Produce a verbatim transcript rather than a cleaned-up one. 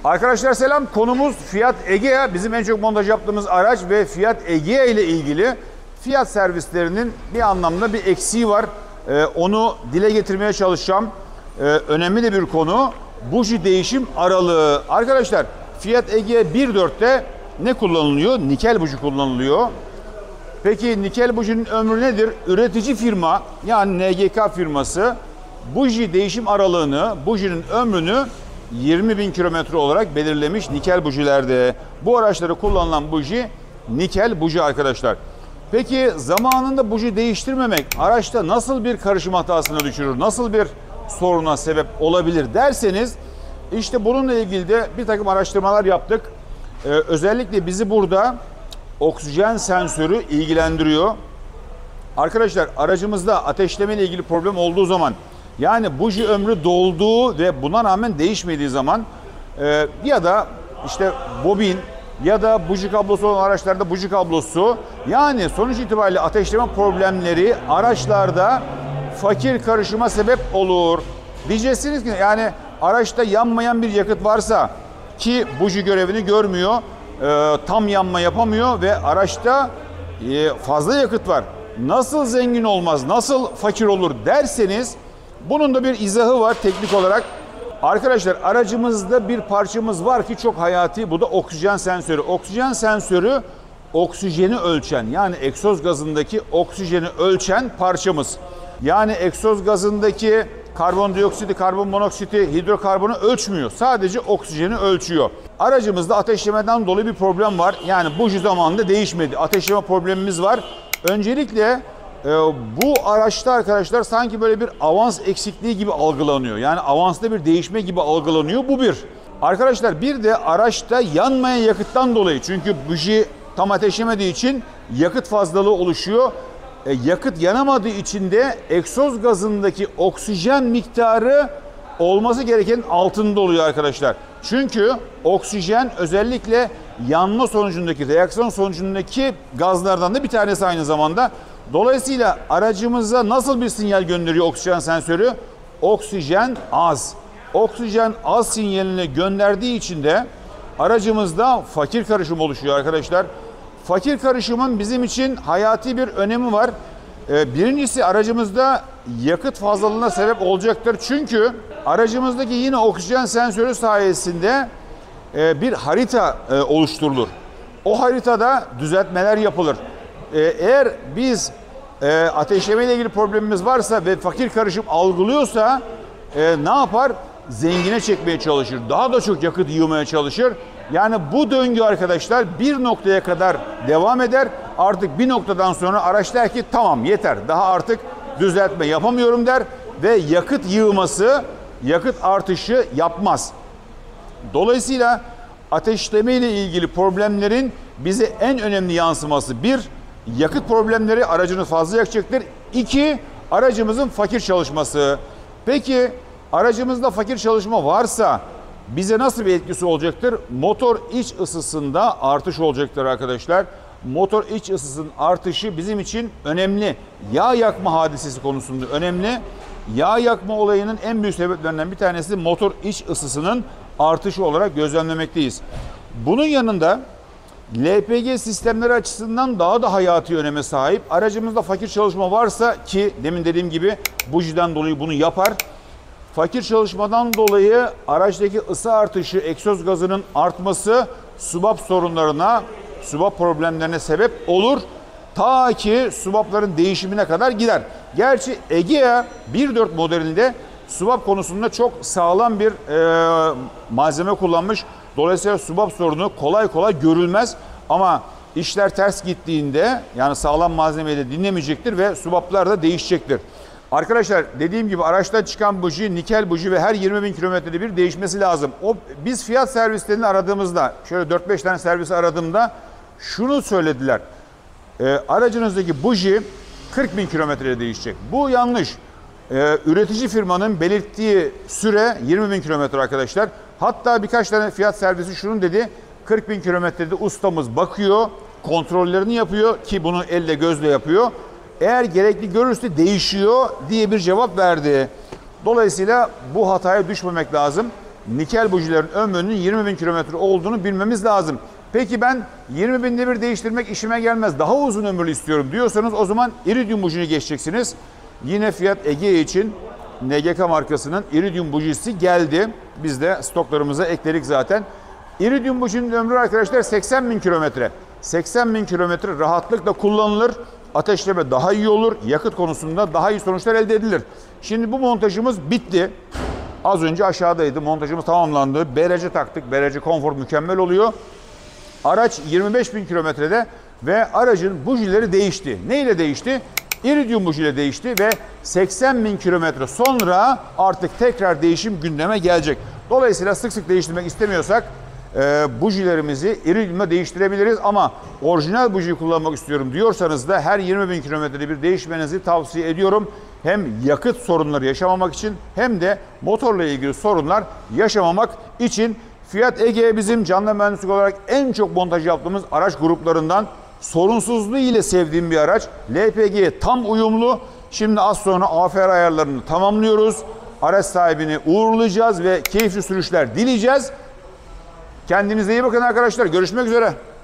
Arkadaşlar selam. Konumuz Fiat Egea. Bizim en çok montaj yaptığımız araç ve Fiat Egea ile ilgili fiyat servislerinin bir anlamda bir eksiği var. Ee, onu dile getirmeye çalışacağım. Ee, önemli de bir konu. Buji değişim aralığı. Arkadaşlar Fiat Egea bir nokta dört'te ne kullanılıyor? Nikel buji kullanılıyor. Peki nikel bujinin ömrü nedir? Üretici firma yani N G K firması buji değişim aralığını, bujinin ömrünü yirmi bin kilometre olarak belirlemiş nikel bujilerde. Bu araçları kullanılan buji nikel buji arkadaşlar. Peki zamanında buji değiştirmemek araçta nasıl bir karışım hatasına düşürür? Nasıl bir soruna sebep olabilir derseniz işte bununla ilgili de bir takım araştırmalar yaptık. Ee, özellikle bizi burada oksijen sensörü ilgilendiriyor. Arkadaşlar aracımızda ateşleme ile ilgili problem olduğu zaman yani buji ömrü dolduğu ve buna rağmen değişmediği zaman e, ya da işte bobin ya da buji kablosu olan araçlarda buji kablosu yani sonuç itibariyle ateşleme problemleri araçlarda fakir karışıma sebep olur. Diyeceksiniz ki yani araçta yanmayan bir yakıt varsa ki buji görevini görmüyor, e, tam yanma yapamıyor ve araçta e, fazla yakıt var. Nasıl zengin olmaz, nasıl fakir olur derseniz bunun da bir izahı var teknik olarak. Arkadaşlar aracımızda bir parçamız var ki çok hayati, bu da oksijen sensörü. Oksijen sensörü oksijeni ölçen yani egzoz gazındaki oksijeni ölçen parçamız. Yani egzoz gazındaki karbondioksiti, karbon monoksiti, hidrokarbonu ölçmüyor. Sadece oksijeni ölçüyor. Aracımızda ateşlemeden dolayı bir problem var. Yani buji zamanında değişmedi. Ateşleme problemimiz var. Öncelikle e, bu araçta arkadaşlar sanki böyle bir avans eksikliği gibi algılanıyor. Yani avansta bir değişme gibi algılanıyor. Bu bir. Arkadaşlar bir de araçta yanmayan yakıttan dolayı. Çünkü buji tam ateşlemediği için yakıt fazlalığı oluşuyor. E, yakıt yanamadığı için de egzoz gazındaki oksijen miktarı olması gerekenin altında oluyor arkadaşlar. Çünkü oksijen özellikle yanma sonucundaki, reaksiyon sonucundaki gazlardan da bir tanesi aynı zamanda. Dolayısıyla aracımıza nasıl bir sinyal gönderiyor oksijen sensörü? Oksijen az. Oksijen az sinyalini gönderdiği için de aracımızda fakir karışım oluşuyor arkadaşlar. Fakir karışımın bizim için hayati bir önemi var. Birincisi aracımızda yakıt fazlalığına sebep olacaktır. Çünkü aracımızdaki yine oksijen sensörü sayesinde bir harita oluşturulur. O haritada düzeltmeler yapılır. Eğer biz ateşleme ile ilgili problemimiz varsa ve fakir karışım algılıyorsa ne yapar? Zengine çekmeye çalışır. Daha da çok yakıt yığmaya çalışır. Yani bu döngü arkadaşlar bir noktaya kadar devam eder. Artık bir noktadan sonra araç der ki tamam yeter. Daha artık düzeltme yapamıyorum der ve yakıt yığması, yakıt artışı yapmaz. Dolayısıyla ateşleme ile ilgili problemlerin bize en önemli yansıması bir, yakıt problemleri aracını fazla yakacaktır. İki, aracımızın fakir çalışması. Peki aracımızda fakir çalışma varsa bize nasıl bir etkisi olacaktır? Motor iç ısısında artış olacaktır arkadaşlar. Motor iç ısısının artışı bizim için önemli. Yağ yakma hadisesi konusunda önemli. Yağ yakma olayının en büyük sebeplerinden bir tanesi motor iç ısısının artışı olarak gözlemlemekteyiz. Bunun yanında L P G sistemleri açısından daha da hayati öneme sahip. Aracımızda fakir çalışma varsa ki demin dediğim gibi bujiden dolayı bunu yapar. Fakir çalışmadan dolayı araçtaki ısı artışı, egzoz gazının artması subap sorunlarına, subap problemlerine sebep olur. Ta ki subapların değişimine kadar gider. Gerçi Egea bir nokta dört modelinde subap konusunda çok sağlam bir e, malzeme kullanmış. Dolayısıyla subap sorunu kolay kolay görülmez. Ama işler ters gittiğinde yani sağlam malzemeyi de dinlemeyecektir ve subaplar da değişecektir. Arkadaşlar dediğim gibi araçtan çıkan buji, nikel buji ve her yirmi bin kilometrede bir değişmesi lazım. O, biz fiyat servislerini aradığımızda, şöyle dört beş tane servisi aradığımda şunu söylediler. E, aracınızdaki buji kırk bin kilometrede değişecek. Bu yanlış. E, üretici firmanın belirttiği süre yirmi bin kilometre arkadaşlar. Hatta birkaç tane fiyat servisi şunu dedi. kırk bin kilometrede ustamız bakıyor, kontrollerini yapıyor ki bunu elle gözle yapıyor. Eğer gerekli görürse değişiyor diye bir cevap verdi. Dolayısıyla bu hataya düşmemek lazım. nikel bujilerin ömrünün yirmi bin kilometre olduğunu bilmemiz lazım. Peki ben yirmi binde bir değiştirmek işime gelmez, daha uzun ömürlü istiyorum diyorsanız o zaman iridium bujini geçeceksiniz. Yine Fiat Egea için N G K markasının iridium bujisi geldi. Biz de stoklarımıza ekledik zaten. Iridium bujinin ömrü arkadaşlar seksen bin kilometre. seksen bin kilometre rahatlıkla kullanılır. Ateşleme daha iyi olur. Yakıt konusunda daha iyi sonuçlar elde edilir. Şimdi bu montajımız bitti. Az önce aşağıdaydı. Montajımız tamamlandı. B R C taktık. B R C konfor mükemmel oluyor. Araç yirmi beş bin kilometrede ve aracın bujileri değişti. Ne ile değişti? İridium bujiyle değişti ve seksen bin kilometre sonra artık tekrar değişim gündeme gelecek. Dolayısıyla sık sık değiştirmek istemiyorsak e, bujilerimizi iridiumla değiştirebiliriz ama orijinal bujiyi kullanmak istiyorum diyorsanız da her yirmi bin kilometrede bir değişmenizi tavsiye ediyorum. Hem yakıt sorunları yaşamamak için hem de motorla ilgili sorunlar yaşamamak için. Fiat Egea bizim canlı mühendislik olarak en çok montaj yaptığımız araç gruplarından. Sorunsuzluğu ile sevdiğim bir araç. L P G'ye tam uyumlu. Şimdi az sonra A F R ayarlarını tamamlıyoruz. Araç sahibini uğurlayacağız ve keyifli sürüşler dileyeceğiz. Kendinize iyi bakın arkadaşlar. Görüşmek üzere.